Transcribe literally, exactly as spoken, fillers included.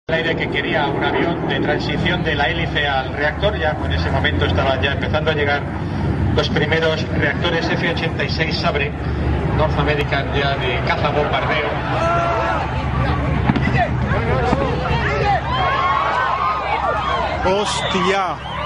Aire que quería un avión de transición de la hélice al reactor. Ya en ese momento estaban ya empezando a llegar los primeros reactores F ochenta y seis Sabre North American, ya de caza bombardeo. ¡Hostia!